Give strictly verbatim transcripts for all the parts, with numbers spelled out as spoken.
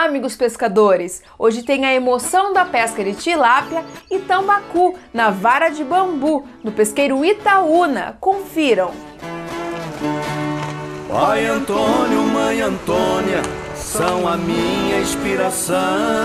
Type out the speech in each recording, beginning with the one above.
amigos pescadores! Hoje tem a emoção da pesca de tilápia e tambacu na vara de bambu, no pesqueiro Itaúna. Confiram! Pai Antônio, Mãe Antônia, são a minha inspiração.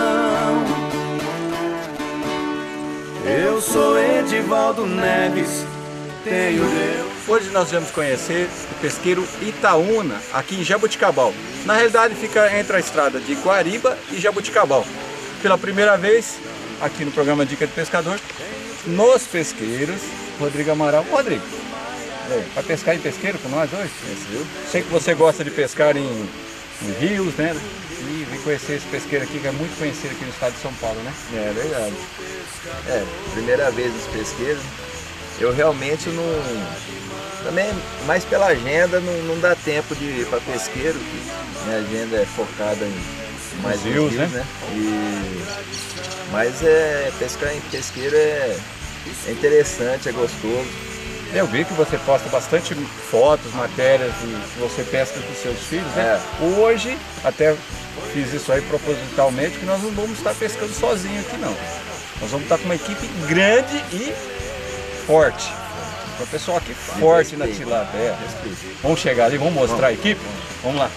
Eu sou Edivaldo Neves, tenho Deus. Hoje nós vamos conhecer o pesqueiro Itaúna, aqui em Jaboticabal. Na realidade fica entre a estrada de Guariba e Jaboticabal. Pela primeira vez, aqui no programa Dica de Pescador, nos pesqueiros, Rodrigo Amaral. Rodrigo, vai pescar em pesqueiro com nós hoje? Sei que você gosta de pescar em, em rios, né? E vem conhecer esse pesqueiro aqui, que é muito conhecido aqui no estado de São Paulo, né? É verdade. É, primeira vez nos pesqueiros. Eu realmente não... Também, mais pela agenda, não, não dá tempo de ir para pesqueiro. Minha agenda é focada em mais rios, né? né? E... Mas é, pescar em pesqueiro é, é interessante, é gostoso. Eu vi que você posta bastante fotos, matérias de que você pesca com seus filhos, né? É. Hoje, até fiz isso aí propositalmente, que nós não vamos estar pescando sozinho aqui não. Nós vamos estar com uma equipe grande e forte. O pessoal aqui forte na tilápia. É. Vamos chegar ali, vamos mostrar a equipe? Vamos lá.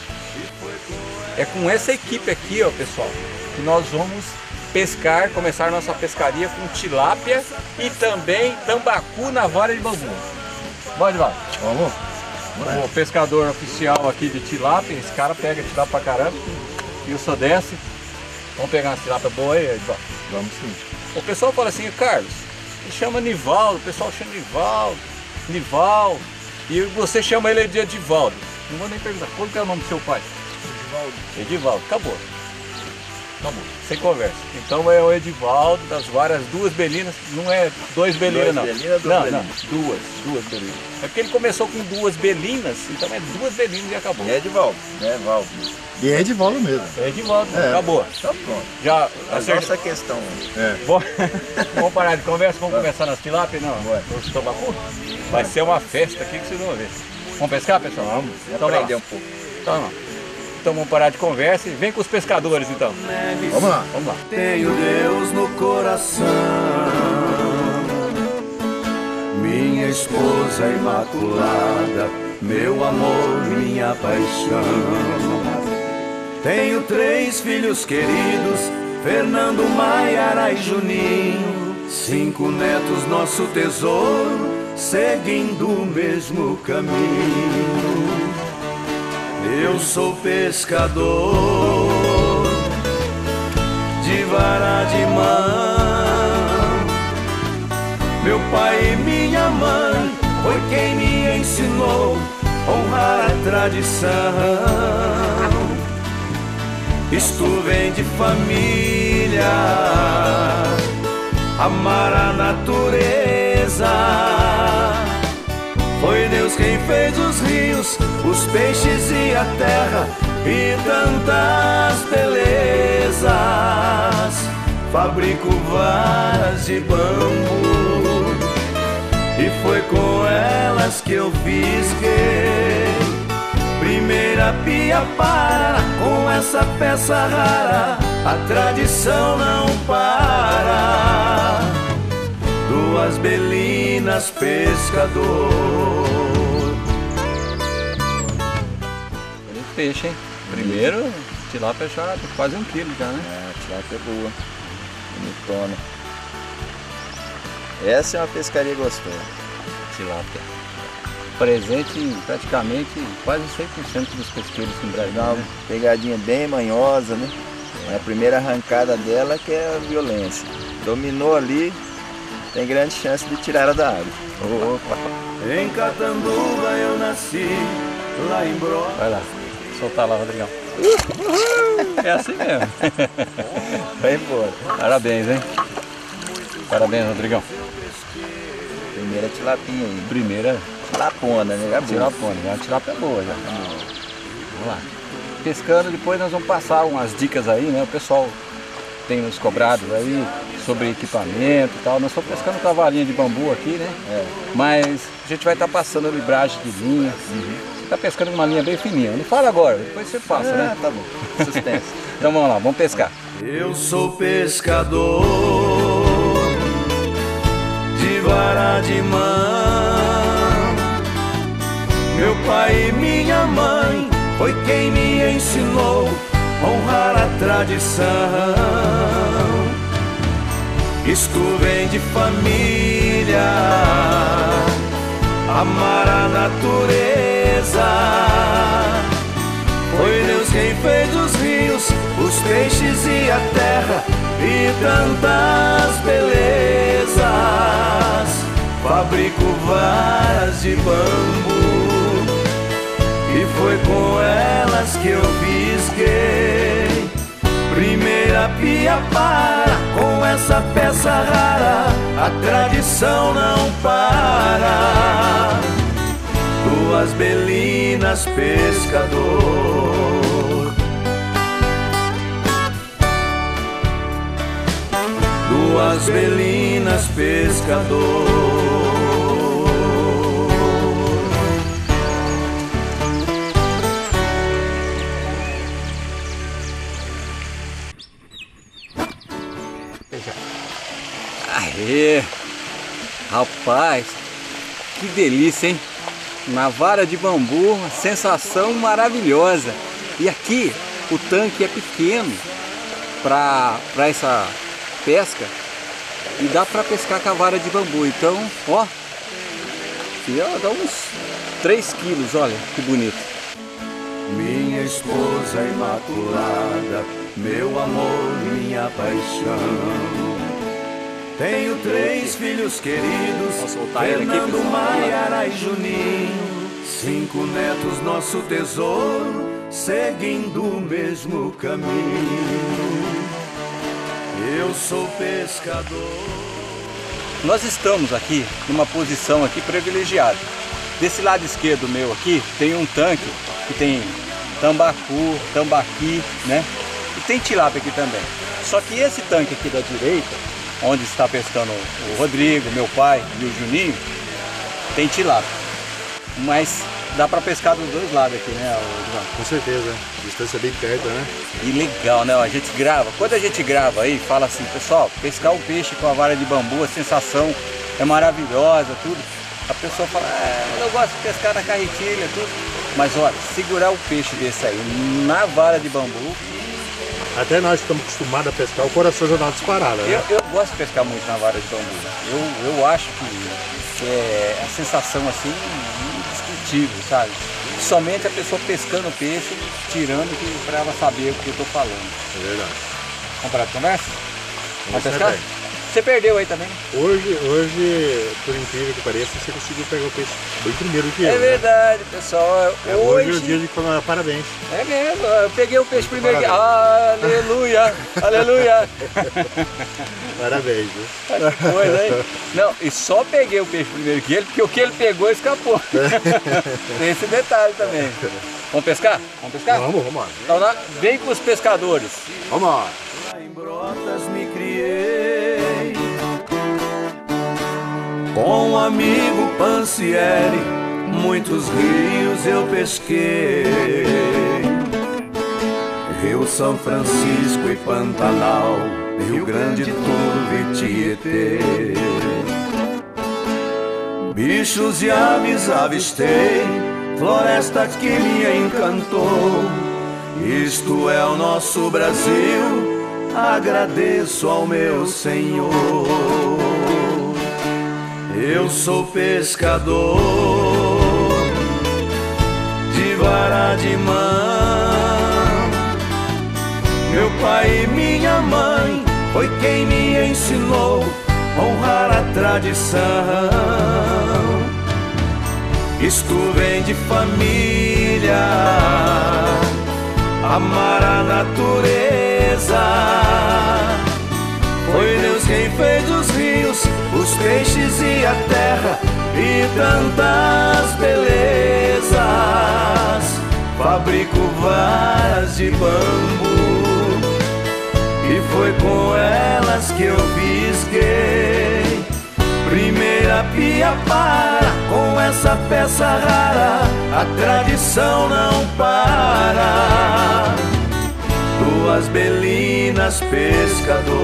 É com essa equipe aqui, ó, pessoal, que nós vamos pescar, começar nossa pescaria com tilápia e também tambacu na vara de bambu. Pode lá. Vamos. O pescador oficial aqui de tilápia, esse cara pega tilápia pra caramba. E o só desce. Vamos pegar uma tilápia boa aí, Edvaldo? Vamos sim. O pessoal fala assim, Carlos, me chama Nivaldo, o pessoal chama Nivaldo, Nival, e você chama ele de Edivaldo. Não vou nem perguntar, qual que é o nome do seu pai? Edivaldo. Edivaldo, acabou. Acabou, sem conversa. Então é o Edivaldo das varas, duas belinas, não é dois belinas não. Belinas, duas não, belinas. não, duas, duas belinas. É porque ele começou com duas belinas, então é duas belinas e acabou. É Edivaldo, é Edivaldo. E é Edivaldo mesmo. É Edivaldo, é. acabou. Tá pronto. Já acerta essa questão. É. Vamos parar de conversa, vamos começar nas tilápias, não? Nos tambacu? Vai ser uma festa aqui que vocês vão ver. Vamos pescar, pessoal? Vamos. Então, aprender um pouco. Então, então vamos parar de conversa e vem com os pescadores então. Neves, vamos lá. Vamos lá. Tenho Deus no coração, minha esposa imaculada, meu amor, minha paixão. Tenho três filhos queridos, Fernando, Maiara e Juninho. Cinco netos, nosso tesouro, seguindo o mesmo caminho. Eu sou pescador de vara de mão. Meu pai e minha mãe foi quem me ensinou a honrar a tradição. Isto vem de família, amar a natureza. Foi Deus quem fez os rios, os peixes e a terra e tantas belezas. Fabrico varas de bambu e foi com elas que eu fisguei primeira pia para. Com essa peça rara a tradição não para. Duas belinas, pescador. Peixe, hein? Primeiro, tilápia já quase um quilo já, né? É, tilápia boa, bonitona. Essa é uma pescaria gostosa. Tilápia. Presente em praticamente quase cem por cento dos pesqueiros no Brasil. Dá uma né? pegadinha bem manhosa, né? É a primeira arrancada dela que é a violência. Dominou ali, tem grande chance de tirar ela da água. Opa! Em Catanduva eu nasci, lá em Bro. Vai lá, soltar lá, Rodrigão. É assim mesmo. Vai embora. Parabéns, hein? Parabéns, Rodrigão. Primeira tilapinha aí. Primeira tilapona, né? É boa. Tilapona, já. A tilápia é boa já. Vamos lá. Pescando, depois nós vamos passar umas dicas aí, né? O pessoal tem nos cobrado aí sobre equipamento e tal. Nós estamos pescando cavalinha de bambu aqui, né? É. Mas a gente vai estar passando a libragem de linha. Uhum. Você tá pescando com uma linha bem fininha. Não fala agora, depois você passa, Ah, né? tá bom. Suspense. Então vamos lá, vamos pescar. Eu sou pescador de vara de mão. Meu pai e minha mãe foi quem me ensinou a honrar a tradição. Isto vem de família, amar a natureza. Foi Deus quem fez os rios, os peixes e a terra e tantas belezas. Fabrico varas de bambu e foi com elas que eu fisguei primeira pia para. Com essa peça rara a tradição não para. Duas belinas pescador, duas belinas pescador. Aê, rapaz, que delícia, hein? Na vara de bambu, sensação maravilhosa. E aqui o tanque é pequeno para essa pesca e dá para pescar com a vara de bambu. Então, ó, e, ó dá uns três quilos, olha que bonito. Minha esposa imaculada, meu amor, minha paixão. Tenho três filhos queridos, Fernando, Maiara e Juninho. Cinco netos, nosso tesouro, seguindo o mesmo caminho. Eu sou pescador. Nós estamos aqui numa posição aqui privilegiada. Desse lado esquerdo meu aqui tem um tanque que tem tambacu, tambaqui, né? E tem tilápia aqui também. Só que esse tanque aqui da direita, onde está pescando o Rodrigo, meu pai e o Juninho, tem tilápia. Mas dá para pescar dos dois lados aqui, né, João? Com certeza, a distância é bem perto, né? E legal, né? A gente grava. Quando a gente grava aí, fala assim, pessoal, pescar um peixe com a vara de bambu, a sensação é maravilhosa, tudo. A pessoa fala, é, eu gosto de pescar na carretilha, tudo. Mas olha, segurar um peixe desse aí na vara de bambu. Até nós estamos acostumados a pescar, o coração já dá uma disparada, né? Eu, eu gosto de pescar muito na vara de bambu. Eu, eu acho que, que é a sensação assim indescritível, sabe? Somente a pessoa pescando o peixe, tirando para ela saber o que eu estou falando. É verdade. Vamos parar de conversa? Vamos Você pescar? perde. Você perdeu aí também? Hoje, hoje, por incrível que pareça, você conseguiu pegar o peixe bem primeiro que eu. É verdade, né? Pessoal. É, hoje, hoje é o dia de falar parabéns. É mesmo, eu peguei o peixe primeiro que... Aleluia, aleluia. Parabéns, viu? Que coisa, hein? Não, e só peguei o peixe primeiro que ele, porque o que ele pegou escapou. Tem esse detalhe também. Vamos pescar? Vamos pescar? Vamos, vamos lá. Então lá, vem com os pescadores. Vamos lá. Em Brotas me criei com um amigo Pancieri, muitos rios eu pesquei. Rio São Francisco e Pantanal, Rio Grande, Turvo e Tietê. Bichos e aves avistei, floresta que me encantou. Isto é o nosso Brasil, agradeço ao meu Senhor. Eu sou pescador de vara de mão. Meu pai e minha mãe foi quem me ensinou a honrar a tradição. Isto vem de família, amar a natureza. Foi Deus quem fez os rios, os peixes e a terra e tantas belezas. Fabrico varas de bambu e foi com elas que eu fisguei primeiro Beira-Pia para com essa peça rara, a tradição não para. Duas belinas, pescador.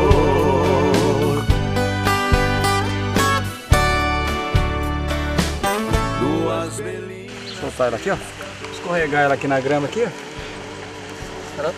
Duas belinas. Soltar ela aqui, ó. Escorregar ela aqui na grama aqui, ó. Pronto.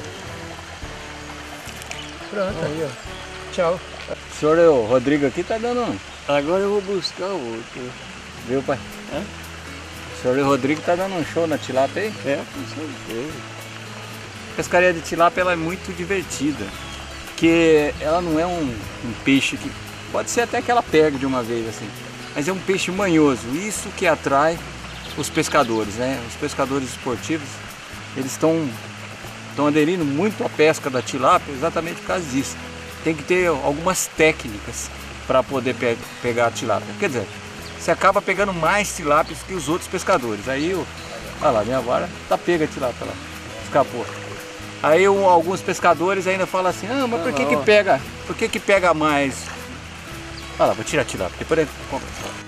Pronto, aí, ó. Tchau. O senhor, o Rodrigo aqui tá dando um... Agora eu vou buscar outro. Viu, pai? É? O senhor e o Rodrigo tá dando um show na tilápia aí? É, com certeza. A pescaria de tilápia ela é muito divertida, porque ela não é um, um peixe que... Pode ser até que ela pegue de uma vez, assim, mas é um peixe manhoso, isso que atrai os pescadores, né? Os pescadores esportivos, eles estão estão aderindo muito à pesca da tilápia exatamente por causa disso. Tem que ter algumas técnicas para poder pe pegar a tilápia. Quer dizer, você acaba pegando mais tilápias que os outros pescadores. Aí, o... olha lá, minha vara tá pega a tilápia lá, escapou. Aí o, alguns pescadores ainda falam assim, ah, mas por que que pega, por que que pega mais? Olha lá, vou tirar a tilápia, depois eu compro.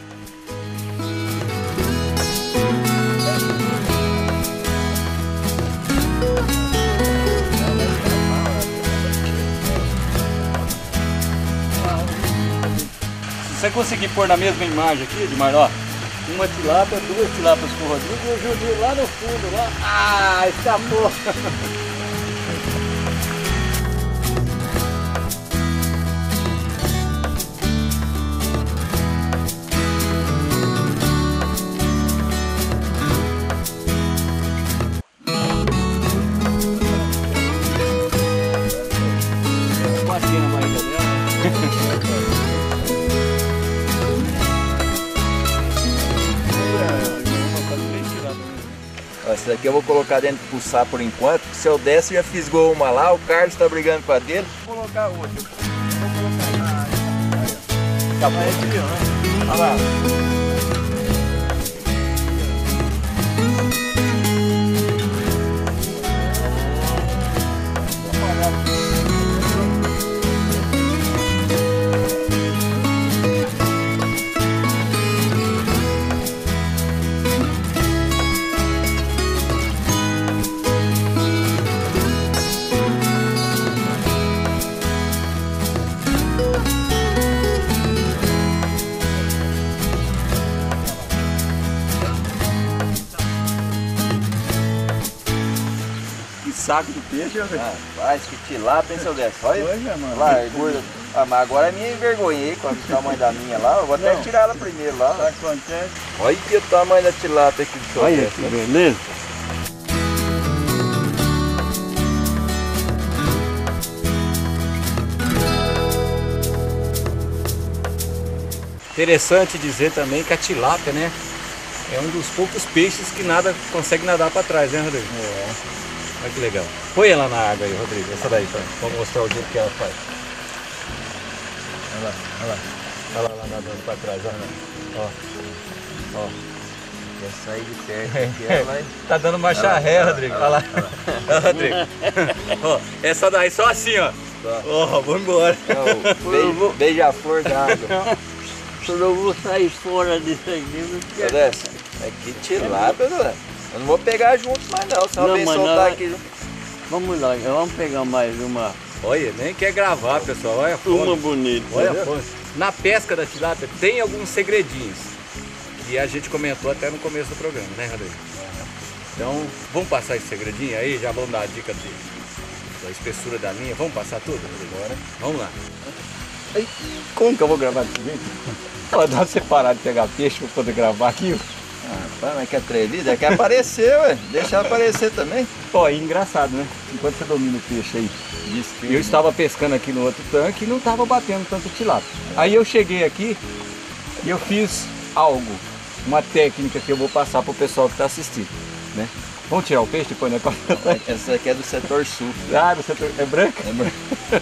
Se você conseguir pôr na mesma imagem aqui, Edmar, ó, uma tilápia, duas tilápias com o Rodrigo e o Juninho lá no fundo, lá. Ah, escapou! Batinha na barriga dela. Essa daqui eu vou colocar dentro do pulsar por enquanto. Se eu desce, já fisgou uma lá, o Carlos tá brigando com a dele. Vou colocar outra. Vou colocar. Tá bom, né? Olha lá. Saco de peixe, ó. Ah, vai, que tilápia, hein, seu Décio? Olha, Olha, mano. lá, gorda. Ah, mas agora é minha envergonhei com o tamanho da minha lá. Eu vou até Não. tirar ela primeiro lá. Sabe quanto é? Olha que o tamanho da tilápia aqui do seu Olha Décio, que né? beleza. Interessante dizer também que a tilápia, né, é um dos poucos peixes que nada, consegue nadar para trás, né, Rodrigo? É. Olha que legal. Põe ela na água aí, Rodrigo, essa daí, para mostrar o jeito que ela faz. Olha lá, olha lá. Olha lá, lá nadando para trás, olha lá. Ó, ó. Quer sair de perto aqui, ela vai... Tá dando uma charré, Rodrigo. Olha lá. Olha, Rodrigo. Ó, essa daí só assim, ó. Ó, vamos embora. É o beija- beija-flor da água. Eu não vou sair fora disso aqui. Não Seu quero. Décio, é que tilápia, né? Eu não vou pegar juntos mais não, senão Não, vem mas soltar não- aqui junto. Vamos lá, vamos pegar mais uma, Olha, nem quer gravar, pessoal. Olha a uma fome. bonita. Olha a entendeu? fome. Na pesca da tilápia tem alguns segredinhos. Que a gente comentou até no começo do programa, né, Rodrigo? Então, vamos passar esse segredinho aí? Já vamos dar a dica de, da espessura da linha. Vamos passar tudo, Rodrigo? Agora? Vamos lá. Aí, como que eu vou gravar desse jeito? Ela dá pra você parar de pegar peixe pra poder gravar aqui. Ah, pá, mas que atrevida, é que aparecer, ué. Deixa ela aparecer também. Ó, e engraçado, né? Enquanto você domina o peixe aí, eu estava pescando aqui no outro tanque e não estava batendo tanto tilápia. Aí eu cheguei aqui e eu fiz algo, uma técnica que eu vou passar pro pessoal que está assistindo, né? Vamos tirar o peixe depois, né? Essa aqui é do setor sul. Ah, você é branca? É branca.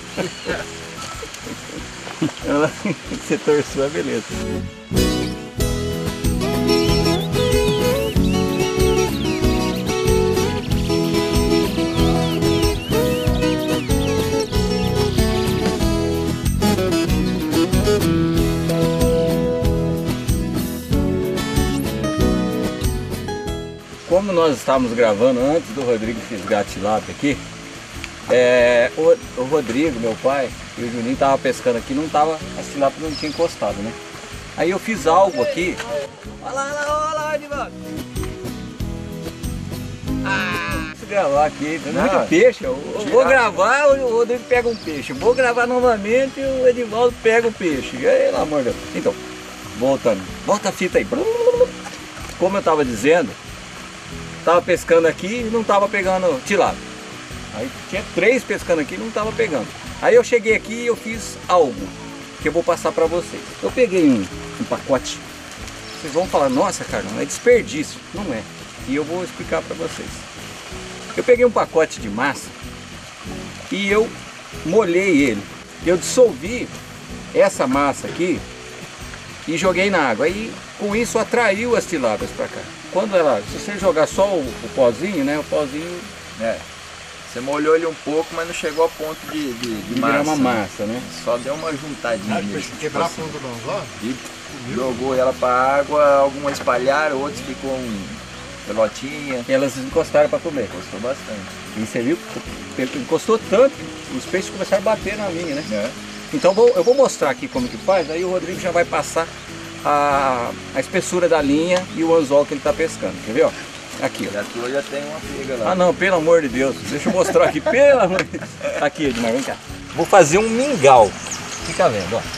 Ela, setor sul é beleza. como nós estávamos gravando antes do Rodrigo fisgar tilápia aqui, é, o, o Rodrigo, meu pai, e o Juninho estavam pescando aqui, não tava, as tilápias não tinham encostado, né? Aí eu fiz algo aqui. Olha lá, olha lá, olha lá, Edivaldo. Ah, vou gravar aqui, tem muito Não, peixe. Eu, eu vou gravar, o Rodrigo pega um peixe. Vou gravar novamente e o Edivaldo pega um peixe. Pelo amor de Deus. Então, voltando. Volta a fita aí. Como eu estava dizendo, estava pescando aqui e não estava pegando tilápia. Aí tinha três pescando aqui e não estava pegando. Aí eu cheguei aqui e eu fiz algo que eu vou passar para vocês. Eu peguei um, um pacote. Vocês vão falar, nossa, Carlão, é desperdício. Não é. E eu vou explicar para vocês. Eu peguei um pacote de massa e eu molhei ele. Eu dissolvi essa massa aqui e joguei na água. Aí com isso atraiu as tilápias para cá. Quando ela, se você jogar só o, o pozinho, né? O pozinho É. Você molhou ele um pouco, mas não chegou a ponto de, de, de de massa. virar uma né? massa, né? Só deu uma juntadinha. Ah, mesmo, se quebrar tipo assim. fundo não, lá? E jogou ela para água, algumas espalharam, outros ficou um pelotinha. E elas encostaram para comer. Gostou bastante. E você viu? Encostou tanto, os peixes começaram a bater na minha, né? É. Então vou, eu vou mostrar aqui como que faz, aí o Rodrigo já vai passar a, a espessura da linha e o anzol que ele está pescando. Quer ver? Ó? Aqui, ó. E a tua já tem uma pega lá. Ah não, pelo amor de Deus, deixa eu mostrar aqui, pelo amor de Deus. Aqui, Edmar, vem cá. Vou fazer um mingau. Fica vendo, ó.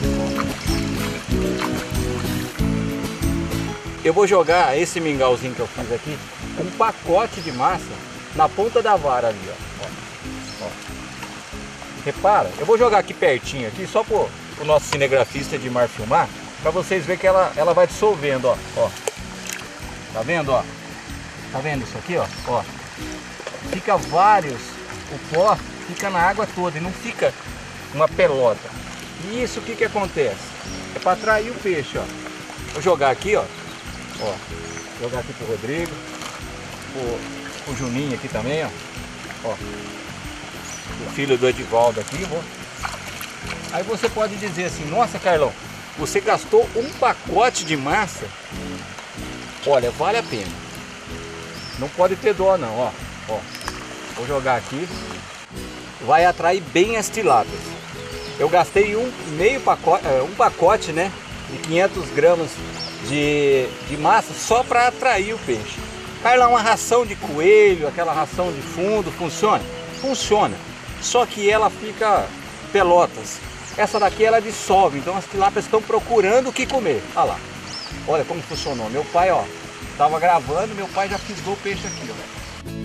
Eu vou jogar esse mingauzinho que eu fiz aqui, um pacote de massa na ponta da vara ali, ó. Ó. Ó. Repara, eu vou jogar aqui pertinho, aqui, só pro, pro nosso cinegrafista Edmar filmar, pra vocês verem que ela, ela vai dissolvendo, ó. Ó. Tá vendo, ó? Tá vendo isso aqui, ó? Ó. Fica vários, o pó fica na água toda e não fica uma pelota. E isso o que que acontece? É para atrair o peixe, ó. Vou jogar aqui, ó. Ó. Jogar aqui pro Rodrigo, pro, pro Juninho aqui também, ó. Ó. O filho do Edivaldo aqui, vou. Aí você pode dizer assim, nossa, Carlão, você gastou um pacote de massa. Olha, vale a pena. Não pode ter dó não, ó. Ó. Vou jogar aqui. Vai atrair bem as tilápias. Eu gastei um meio pacote, um pacote, né, de quinhentos gramas de, de massa só para atrair o peixe. Carlão, uma ração de coelho, aquela ração de fundo, funciona? Funciona. Só que ela fica pelotas. Essa daqui ela dissolve, então as tilápias estão procurando o que comer. Olha lá. Olha como funcionou. Meu pai, ó, tava gravando, meu pai já fisgou o peixe aqui, ó.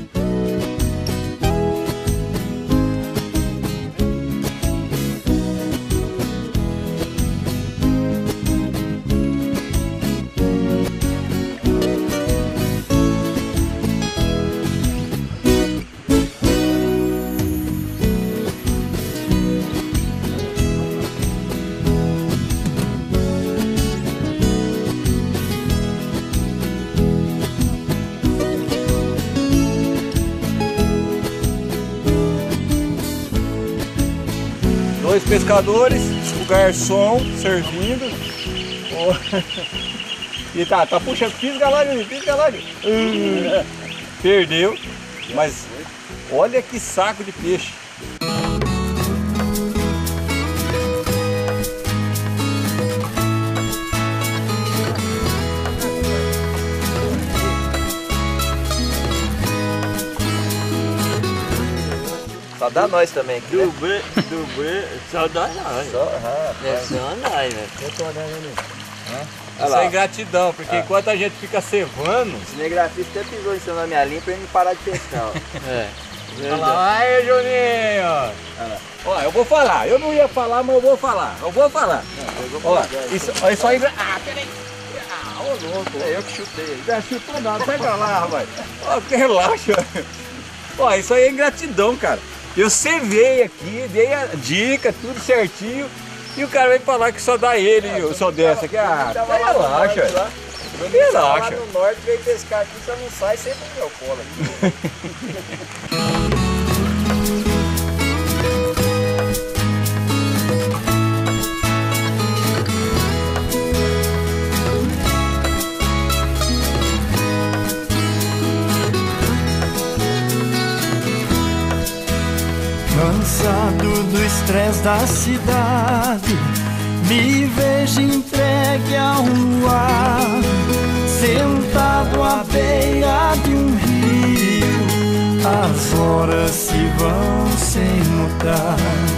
Dois pescadores, o garçom servindo. Oh. E tá, tá puxando, pisca lá, pisca lá. Uh, perdeu, mas olha que saco de peixe. Só dá nós também aqui, né? Do B, do B, só dá nós. Só, ah, É só nós, velho. eu tô olhando ali. Isso é ingratidão, porque enquanto a gente fica cevando. O cinegrafista até pisou em cima da minha linha pra ele não parar de pescar, ó. É. Olha lá, aí, Juninho! Ó, eu vou falar, eu não ia falar, mas eu vou falar, eu vou falar. Ó, isso, ó, isso aí. Ah, peraí! Ah, ô louco! É eu que chutei. Não chutou nada, pega lá, rapaz. Ó, relaxa. Ó, isso aí é ingratidão, cara. Eu cevei aqui, dei a dica, tudo certinho. E o cara vem falar que só dá ele, eu só desce aqui. Ah, relaxa. Relaxa. Lá no norte veio pescar aqui, só não sai sempre no meu colo aqui. Cansado do estresse da cidade, me vejo entregue ao luar, sentado à beira de um rio. As horas se vão sem notar.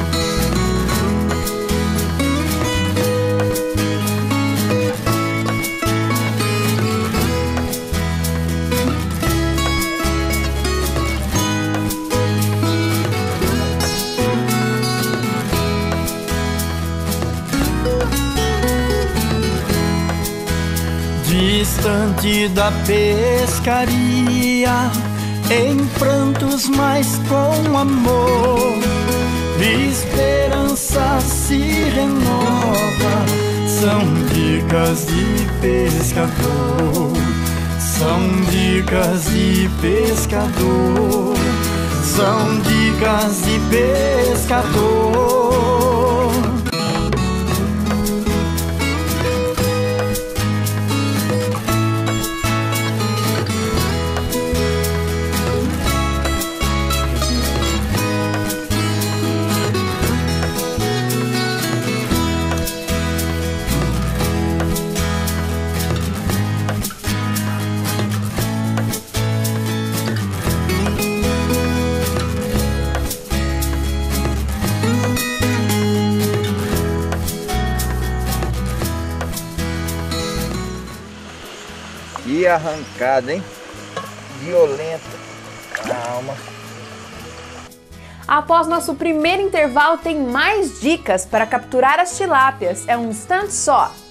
Distante da pescaria, em prantos, mas com amor, esperança se renova. São dicas de pescador, são dicas de pescador, são dicas de pescador. Que arrancada, hein? Violenta. Calma. Após nosso primeiro intervalo, tem mais dicas para capturar as tilápias. É um instante só.